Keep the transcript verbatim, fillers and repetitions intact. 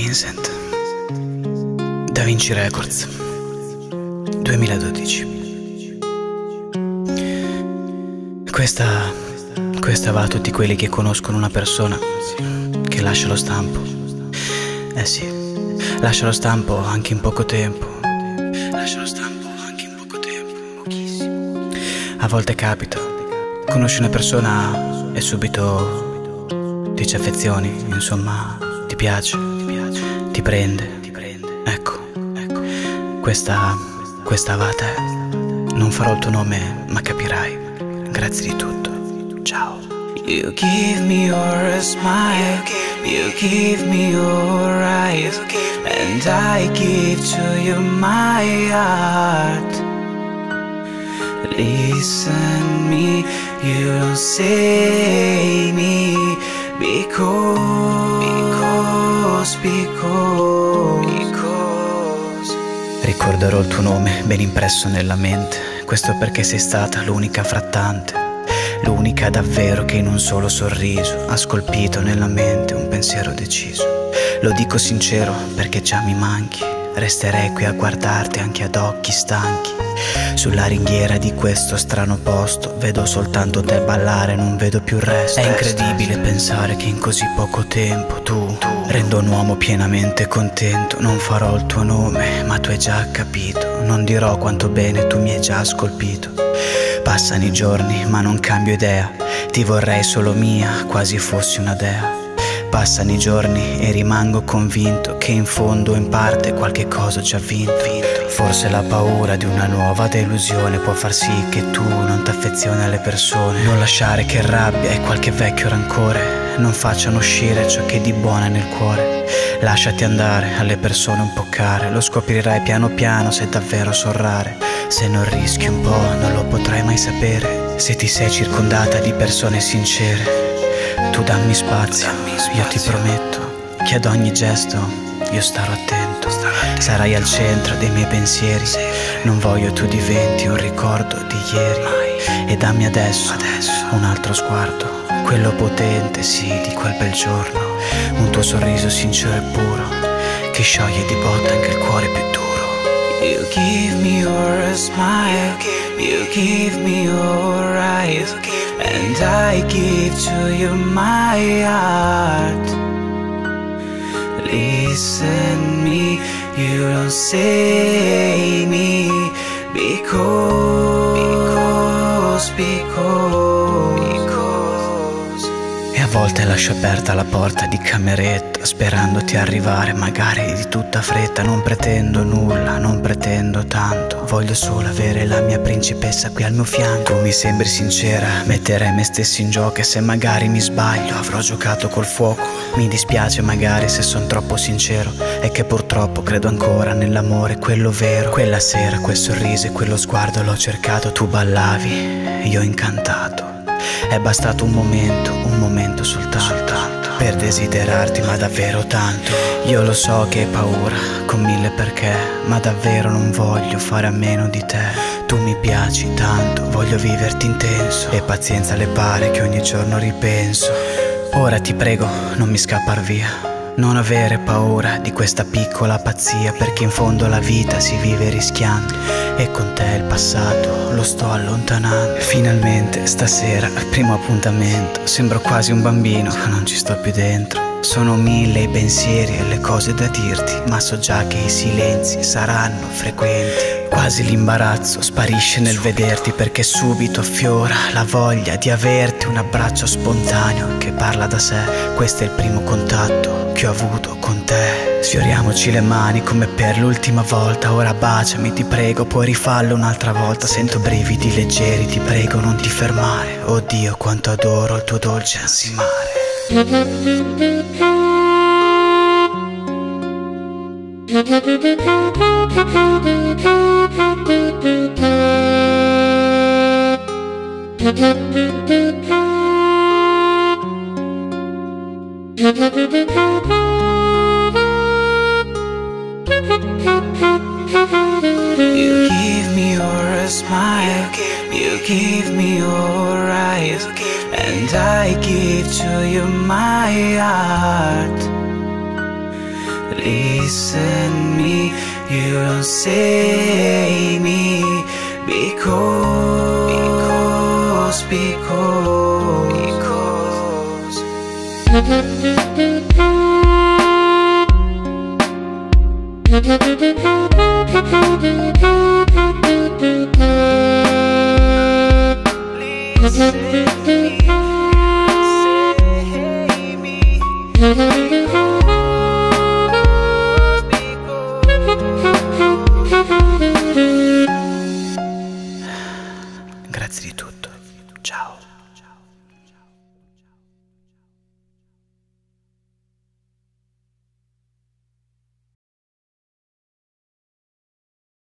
Vincent, Da Vinci Records, duemiladodici. Questa, questa va a tutti quelli che conoscono una persona che lascia lo stampo. Eh sì, lascia lo stampo anche in poco tempo. Lascia lo stampo anche in poco tempo, pochissimo. A volte capita, conosci una persona e subito ti ci affezioni, insomma, ti piace, ti piace, ti prende, ti prende. Ecco, ecco. Questa, questa va a te. Non farò il tuo nome, ma capirai. Grazie di tutto. Ciao. You give me your smile, you give me your eyes, and I give to you my heart. Listen me, you don't say me, because, because, because, because. Ricorderò il tuo nome ben impresso nella mente. Questo perché sei stata l'unica frattante, l'unica davvero che in un solo sorriso ha scolpito nella mente un pensiero deciso. Lo dico sincero perché già mi manchi. Resterei qui a guardarti anche ad occhi stanchi. Sulla ringhiera di questo strano posto vedo soltanto te ballare, non vedo più il resto. È incredibile pensare che in così poco tempo tu, tu rendo un uomo pienamente contento. Non farò il tuo nome, ma tu hai già capito. Non dirò quanto bene tu mi hai già scolpito. Passano i giorni ma non cambio idea. Ti vorrei solo mia, quasi fossi una dea. Passano i giorni e rimango convinto che in fondo in parte qualche cosa ho già vinto. Forse la paura di una nuova delusione può far sì che tu non t'affezioni alle persone. Non lasciare che rabbia e qualche vecchio rancore non facciano uscire ciò che di buono è nel cuore. Lasciati andare alle persone un po' care. Lo scoprirai piano piano se davvero sorrare. Se non rischi un po' non lo potrai mai sapere. Se ti sei circondata di persone sincere, tu dammi spazio, io ti prometto che ad ogni gesto io starò attento. Sarai al centro dei miei pensieri. Non voglio tu diventi un ricordo di ieri. E dammi adesso un altro sguardo, quello potente, sì, di quel bel giorno. Un tuo sorriso sincero e puro che scioglie di botta anche il cuore più duro. You give me your smile, you give me your eyes, and I give to you my heart. Listen me, you don't say me, because, because, because, because. E a volte lascio aperta la porta di cameretta, sperandoti arrivare magari di tutta fretta. Non pretendo nulla, non pretendo tanto, voglio solo avere la mia principessa qui al mio fianco. Tu mi sembri sincera, metterei me stesso in gioco. E se magari mi sbaglio avrò giocato col fuoco. Mi dispiace magari se son troppo sincero, è che purtroppo credo ancora nell'amore, quello vero. Quella sera quel sorriso e quello sguardo l'ho cercato. Tu ballavi, io incantato. È bastato un momento, un momento soltanto, soltanto per desiderarti, ma davvero tanto. Io lo so che hai paura, con mille perché, ma davvero non voglio fare a meno di te. Tu mi piaci tanto, voglio viverti intenso, e pazienza le pare che ogni giorno ripenso. Ora ti prego, non mi scappar via. Non avere paura di questa piccola pazzia, perché in fondo la vita si vive rischiando. E con te il passato lo sto allontanando. Finalmente stasera al primo appuntamento sembro quasi un bambino, non ci sto più dentro. Sono mille i pensieri e le cose da dirti, ma so già che i silenzi saranno frequenti. Quasi l'imbarazzo sparisce nel vederti, perché subito affiora la voglia di averti. Un abbraccio spontaneo che parla da sé. Questo è il primo contatto che ho avuto con te. Sfioriamoci le mani come per l'ultima volta. Ora baciami, ti prego, puoi rifarlo un'altra volta. Sento brividi leggeri, ti prego non ti fermare. Oddio quanto adoro il tuo dolce ansimare. You give me your smile, you give me your eyes, and I give to you my heart. Listen me, you don't say me, because, because, because, listen me, you don't say me, Grazie di tutto, ciao.